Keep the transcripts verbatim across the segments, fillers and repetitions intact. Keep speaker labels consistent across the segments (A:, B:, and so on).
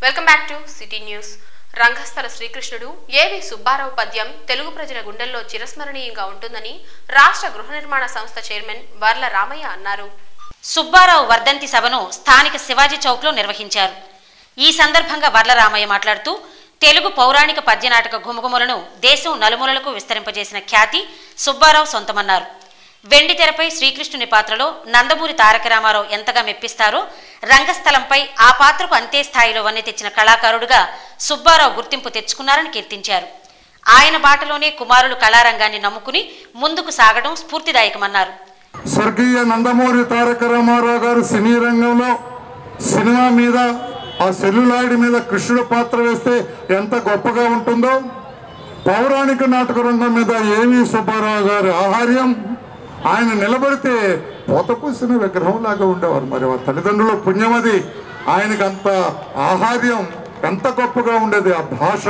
A: Welcome back to city news. రంగస్థల శ్రీకృష్ణుడు ఏవి సుబ్బారావు పద్యం తెలుగు ప్రజల గుండెల్లో చిరస్మరణీయంగా ఉంటుందని రాష్ట్ర గృహ నిర్మాణ సంస్థ చైర్మన్ వర్ల రామయ్య అన్నారు.
B: సుబ్బారావు వర్ధంతి సభను స్థానిక శివాజీ చౌక్లో నిర్వహించారు. ఈ సందర్భంగా వర్ల రామయ్య మాట్లాడుతూ తెలుగు పౌరాణిక పద్యనాటక ఘుమఘుమలను దేశం నలుమూలలకు విస్తరింపజేసిన ఖ్యాతి సుబ్బారావు సొంతమన్నారు. వెండి తెరపై శ్రీకృష్ణుని పాత్రలో నందమూరి తారక రామారావు ఎంతగా మెప్పిస్తారో రంగస్థలంపై ఆ పాత్రకు అంతే స్థాయిలో వన్నె తెచ్చిన కళాకారుడుగా సుబ్బారావు గుర్తింపు తెచ్చుకున్నారని కీర్తించారు. ఆయన బాటలోనే కుమారులు కళారంగాన్ని నమ్ముకుని ముందుకు సాగడం స్ఫూర్తిదాయకమన్నారు.
C: స్వర్గీయ నందమూరి తారక రామారావు గారు సినీ రంగంలో సినిమా మీద ఆ సెల్యులాయిడ్ మీద కృష్ణుడు పాత్ర వేస్తే ఎంత గొప్పగా ఉంటుందో, పౌరాణిక నాటక రంగం మీద ఏవి సుబ్బారావు గారి ఆహార్యం ఆయన నిలబడితే పోతపూసిన విగ్రహం లాగా ఉండేవారు. మరి ఆ తల్లిదండ్రుల పుణ్యమది. ఆయనకు అంత ఆహార్యం ఎంత గొప్పగా ఉండేది. ఆ భాష,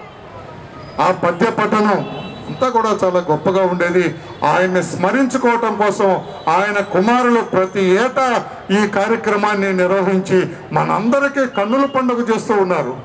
C: ఆ పద్య పఠనం అంతా కూడా చాలా గొప్పగా ఉండేది. ఆయన్ని స్మరించుకోవటం కోసం ఆయన కుమారులు ప్రతి ఏటా ఈ కార్యక్రమాన్ని నిర్వహించి మనందరికీ కన్నుల పండుగ చేస్తూ ఉన్నారు.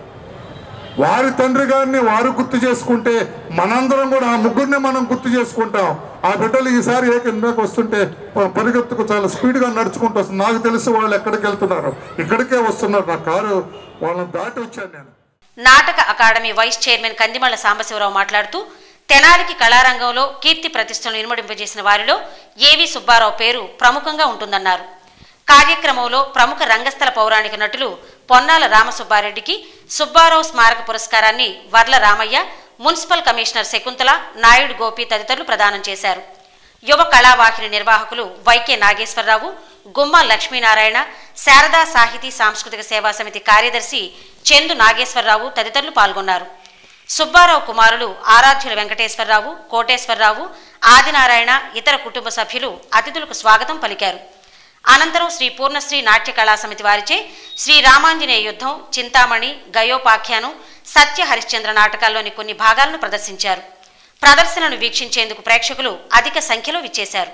C: వారి తండ్రి గారిని వారు గుర్తు చేసుకుంటే మనందరం కూడా ఆ ముగ్గురిని మనం గుర్తు చేసుకుంటాం. ఆ బిడ్డలు ఈసారి ఏ కిందకు వస్తుంటే పరిగెత్తుకు చాలా స్పీడ్గా నడుచుకుంటూ వస్తుంది. నాకు తెలిసి వాళ్ళు ఎక్కడికి వెళ్తున్నారు, ఇక్కడికే వస్తున్నారు. నా కారు వాళ్ళని దాటి వచ్చాను నేను.
B: నాటక academy vice chairman Kandimalla Sambasivarao మాట్లాడుతూ తెనాలికి కళారంగంలో కీర్తి ప్రతిష్టలను ఇనుమడింపజేసిన వారిలో ఏవి సుబ్బారావు పేరు ప్రముఖంగా ఉంటుందన్నారు. కార్యక్రమంలో ప్రముఖ రంగస్థల పౌరాణిక నటులు పొన్నాల రామసుబ్బారెడ్డికి సుబ్బారావు స్మారక పురస్కారాన్ని వర్ల రామయ్య, మున్సిపల్ కమిషనర్ శకుంతల, నాయుడు గోపి తదితరులు ప్రదానం చేశారు. యువ కళావాహిని నిర్వాహకులు వైకే నాగేశ్వరరావు, గుమ్మ లక్ష్మీనారాయణ, శారదా సాహితీ సాంస్కృతిక సేవా సమితి కార్యదర్శి చందు నాగేశ్వరరావు తదితరులు పాల్గొన్నారు. సుబ్బారావు కుమారులు ఆరాధ్యుల వెంకటేశ్వరరావు, కోటేశ్వరరావు, ఆదినారాయణ, ఇతర కుటుంబ సభ్యులు అతిథులకు స్వాగతం పలికారు. అనంతరం శ్రీ పూర్ణశ్రీ నాట్య కళా సమితి వారిచే శ్రీ రామాంజనేయ యుద్ధం, చింతామణి, గయోపాఖ్యానం, సత్య హరిశ్చంద్ర నాటకాల్లోని కొన్ని భాగాలను ప్రదర్శించారు. ప్రదర్శనను వీక్షించేందుకు ప్రేక్షకులు అధిక సంఖ్యలో విచ్చేశారు.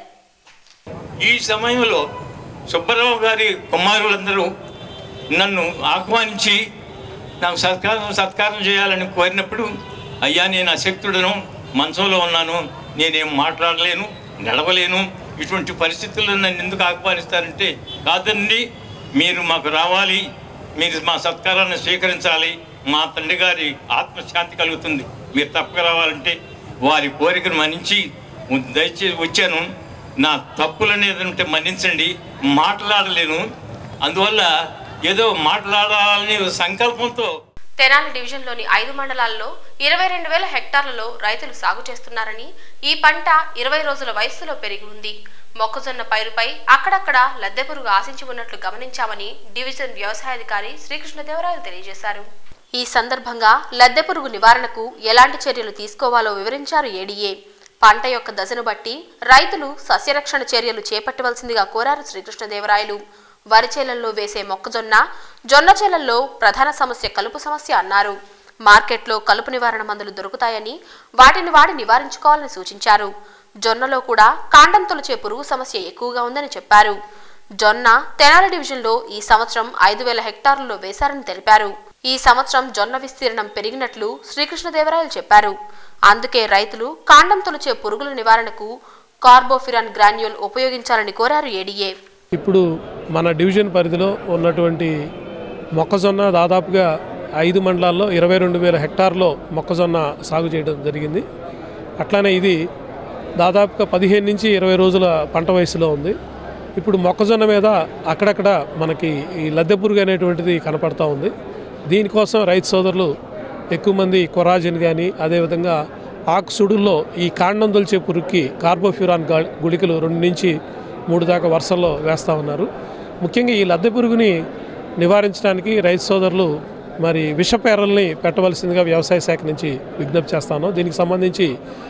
D: ఈ సమయంలో సుబ్బారావు గారి కుమారులందరూ నన్ను ఆహ్వానించి నాకు సత్కారం సత్కారం చేయాలని కోరినప్పుడు, అయ్యా నేను అశక్తుడను, మంచంలో ఉన్నాను, నేనేం మాట్లాడలేను, నడవలేను, ఇటువంటి పరిస్థితుల్లో నన్ను ఎందుకు ఆహ్వానిస్తారంటే, కాదండి మీరు మాకు రావాలి, మీరు మా సత్కారాన్ని స్వీకరించాలి, మా తండ్రి గారి ఆత్మశాంతి కలుగుతుంది, మీరు తప్పక రావాలంటే వారి కోరికను మన్నించి దయచేసి వచ్చాను. నా తప్పులనేది ఏదంటే మన్నించండి, మాట్లాడలేను, అందువల్ల ఏదో మాట్లాడాలని సంకల్పంతో.
A: తెనాలి డివిజన్లోని ఐదు మండలాల్లో ఇరవై రెండు వేల హెక్టార్లలో రైతులు సాగు చేస్తున్నారని, ఈ పంట ఇరవై రోజుల వయస్సులో పెరిగి ఉంది. మొక్కజొన్న పైరుపై అక్కడక్కడ లద్దెపురుగు ఆశించి ఉన్నట్లు గమనించామని డివిజన్ వ్యవసాయాధికారి శ్రీకృష్ణదేవరాయలు తెలియజేశారు. ఈ సందర్భంగా లద్దెపురుగు నివారణకు ఎలాంటి చర్యలు తీసుకోవాలో వివరించారు ఏడీఏ. పంట యొక్క దశను బట్టి రైతులు సస్యరక్షణ చర్యలు చేపట్టవలసిందిగా కోరారు శ్రీకృష్ణదేవరాయలు. వరి చేలల్లో వేసే మొక్కజొన్న, జొన్న చేలల్లో ప్రధాన సమస్య కలుపు సమస్య అన్నారు. మార్కెట్లో కలుపు నివారణ మందులు దొరుకుతాయని వాటిని వాడి నివారించుకోవాలని సూచించారు. జొన్నలో కూడా కాండం తొలిచే పురుగు సమస్య ఎక్కువగా ఉందని చెప్పారు. జొన్న తెనాలి డివిజన్లో ఈ సంవత్సరం ఐదు వేల హెక్టార్లలో వేశారని తెలిపారు. ఈ సంవత్సరం జొన్న విస్తీర్ణం పెరిగినట్లు శ్రీకృష్ణదేవరాయలు చెప్పారు. అందుకే రైతులు కాండం తొలిచే పురుగుల నివారణకు కార్బోఫిరాన్ గ్రాన్యూల్ ఉపయోగించాలని కోరారు ఏడీఏ.
E: ఇప్పుడు మన డివిజన్ పరిధిలో ఉన్నటువంటి మొక్కజొన్న దాదాపుగా ఐదు మండలాల్లో ఇరవై రెండు వేల హెక్టార్లో మొక్కజొన్న సాగు చేయడం జరిగింది. అట్లానే ఇది దాదాపుగా పదిహేను నుంచి ఇరవై రోజుల పంట వయసులో ఉంది. ఇప్పుడు మొక్కజొన్న మీద అక్కడక్కడ మనకి ఈ లద్దె పురుగు అనేటువంటిది కనపడతా ఉంది. దీనికోసం రైతు సోదరులు ఎక్కువ మంది కొరాజిన్ కానీ, అదేవిధంగా ఆకు సుడుల్లో ఈ కాండం దొలిచే పురుగుకి కార్బోఫ్యూరాన్ గుళికలు రెండు నుంచి మూడు దాకా వరుసల్లో వేస్తూ ఉన్నారు. ముఖ్యంగా ఈ లద్దె పురుగుని నివారించడానికి రైతు సోదరులు మరి విషపేరల్ని పెట్టవలసిందిగా వ్యవసాయ శాఖ నుంచి విజ్ఞప్తి చేస్తాను. దీనికి సంబంధించి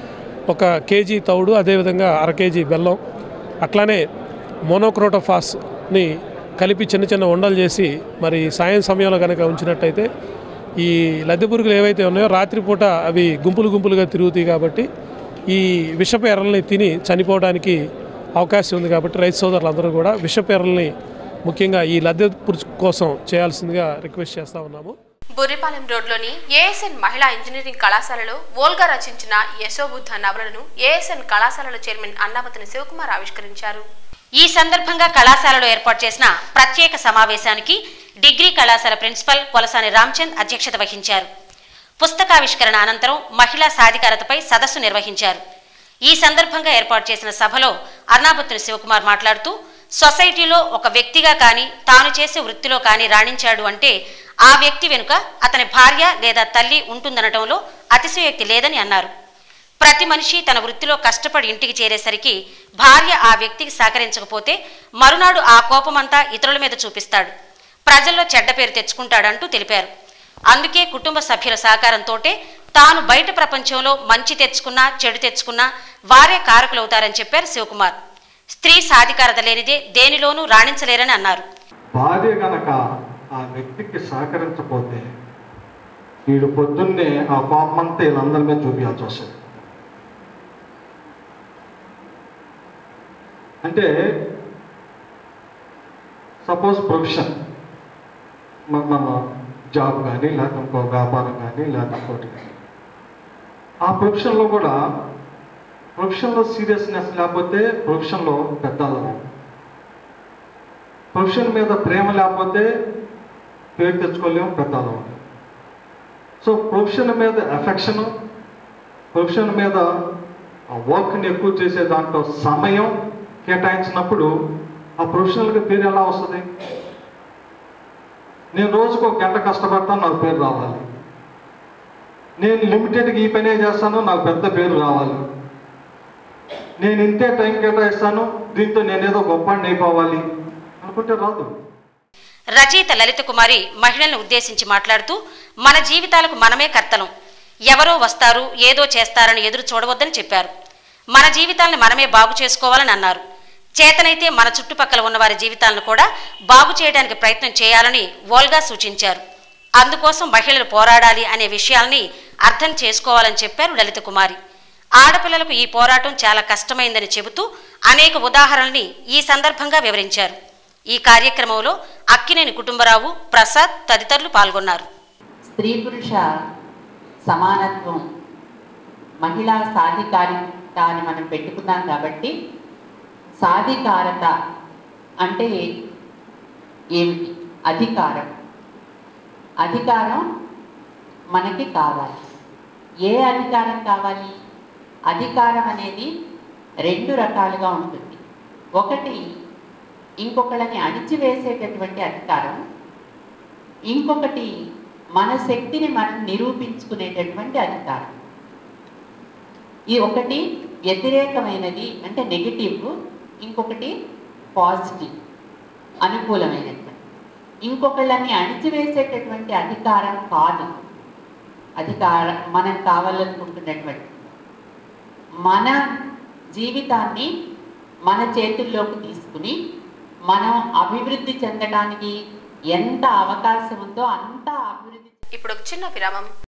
E: ఒక కేజీ తౌడు, అదేవిధంగా అర కేజీ బెల్లం, అట్లానే మోనోక్రోటోఫాస్ని కలిపి చిన్న చిన్న ఉండలు చేసి మరి సాయం సమయంలో కనుక ఉంచినట్టయితే ఈ లద్దె పురుగులు ఏవైతే ఉన్నాయో రాత్రిపూట అవి గుంపులు గుంపులుగా తిరుగుతాయి కాబట్టి ఈ విషపేరల్ని తిని చనిపోవడానికి అవకాశం ఉంది. కాబట్టి రైతు సోదరులందరూ కూడా విషపేరల్ని ముఖ్యంగా ఈ లద్దె పురుగు కోసం చేయాల్సిందిగా రిక్వెస్ట్ చేస్తూ ఉన్నాము.
A: బుర్రిపాలెం రోడ్లోని ఏఎస్ఎన్ మహిళా ఇంజనీరింగ్ కళాశాలలో వోల్గా రచించిన యశోబుద్ధ నవలను ఏఎస్ఎన్ కళాశాలల చైర్మన్ అన్నాబతిని శివకుమార్ ఆవిష్కరించారు.
B: ఈ సందర్భంగా కళాశాలలో ఏర్పాటు చేసిన ప్రత్యేక సమావేశానికి డిగ్రీ కళాశాల ప్రిన్సిపల్ కొలసాని రామచంద్ అధ్యక్షత వహించారు. పుస్తకావిష్కరణ అనంతరం మహిళా సాధికారతపై సదస్సు నిర్వహించారు. ఈ సందర్భంగా ఏర్పాటు చేసిన సభలో అన్నాబత్తుని శివకుమార్ మాట్లాడుతూ సొసైటీలో ఒక వ్యక్తిగా కానీ తాను చేసే వృత్తిలో కానీ రాణించాడు అంటే ఆ వ్యక్తి వెనుక అతని భార్య లేదా తల్లి ఉంటుందనటంలో అతిశయోక్తి లేదని అన్నారు. ప్రతి మనిషి తన వృత్తిలో కష్టపడి ఇంటికి చేరేసరికి భార్య ఆ వ్యక్తికి సహకరించకపోతే మరునాడు ఆ కోపమంతా ఇతరుల మీద చూపిస్తాడు, ప్రజల్లో చెడ్డ పేరు తెచ్చుకుంటాడంటూ తెలిపారు. అందుకే కుటుంబ సభ్యుల సహకారంతోటే తాను బయట ప్రపంచంలో మంచి తెచ్చుకున్నా చెడు తెచ్చుకున్నా వారే కారకులవుతారని చెప్పారు శివకుమార్. స్త్రీ సాధికారత లేనిదే దేనిలోనూ రాణించలేరని అన్నారు.
F: భార్య గనక ఆ వ్యక్తికి సహకరించకపోతే వీడు పొద్దున్నే ఆ కోపమంతా వీళ్ళందరి మీద చూపించాల్సి వస్తుంది. అంటే సపోజ్ ప్రొఫెషన్, మన జాబ్ కానీ లేకపోతే ఇంకో వ్యాపారం కానీ లేకపోతే ఇంకోటి కానీ, ఆ ప్రొఫెషన్లో కూడా ప్రొఫెషన్లో సీరియస్నెస్ లేకపోతే ప్రొఫెషన్లో పెద్దలు, ప్రొఫెషన్ మీద ప్రేమ లేకపోతే పేరు తెచ్చుకోలేము, పెద్దలు. సో ప్రొఫెషన్ మీద ఎఫెక్షను, ప్రొఫెషన్ మీద వర్క్ని ఎక్కువ చేసే దాంట్లో సమయం కేటాయించినప్పుడు ఆ ప్రొఫెషనల్గా పేరు ఎలా వస్తుంది? నేను రోజుకు ఒక గంట కష్టపడతాను, నాకు పేరు రావాలి. నేను లిమిటెడ్గా ఈ పనే చేస్తాను, నాకు పెద్ద పేరు రావాలి. నేను ఇంతే టైం కేటాయిస్తాను, దీంతో నేనేదో గొప్పని అయిపోవాలి అనుకుంటే రాదు.
B: రచయిత లలిత కుమారి మహిళలను ఉద్దేశించి మాట్లాడుతూ మన జీవితాలకు మనమే కర్తలం, ఎవరో వస్తారు ఏదో చేస్తారని ఎదురు చూడవద్దని చెప్పారు. మన జీవితాలను మనమే బాగు చేసుకోవాలని అన్నారు. చేతనైతే మన చుట్టుపక్కల ఉన్న వారి జీవితాలను కూడా బాగు చేయడానికి ప్రయత్నం చేయాలని వోల్గా సూచించారు. అందుకోసం మహిళలు పోరాడాలి అనే విషయాల్ని అర్థం చేసుకోవాలని చెప్పారు లలిత కుమారి. ఆడపిల్లలకు ఈ పోరాటం చాలా కష్టమైందని చెబుతూ అనేక ఉదాహరణల్ని ఈ సందర్భంగా వివరించారు. ఈ కార్యక్రమంలో అక్కినేని కుటుంబరావు, ప్రసాద్ తదితరులు పాల్గొన్నారు.
G: స్త్రీ పురుష సమానత్వం, మహిళా సాధికారిత అని మనం పెట్టుకున్నాం కాబట్టి సాధికారత అంటే ఏమిటి? అధికారం. అధికారం మనకి కావాలి. ఏ అధికారం కావాలి? అధికారం అనేది రెండు రకాలుగా ఉంటుంది. ఒకటి ఇంకొకళ్ళని అణిచివేసేటటువంటి అధికారం, ఇంకొకటి మన శక్తిని మనం నిరూపించుకునేటటువంటి అధికారం. ఈ ఒకటి వ్యతిరేకమైనది అంటే నెగిటివ్, ఇంకొకటి పాజిటివ్ అనుకూలమైనటువంటి. ఇంకొకళ్ళని అణిచివేసేటటువంటి అధికారం కాదు అధికారం. మనం కావాలనుకుంటున్నటువంటి మన జీవితాన్ని మన చేతుల్లోకి తీసుకుని మనం అభివృద్ధి చెందడానికి ఎంత అవకాశం ఉందో అంత అభివృద్ధి.
A: ఇప్పుడు ఒక చిన్న విరామం.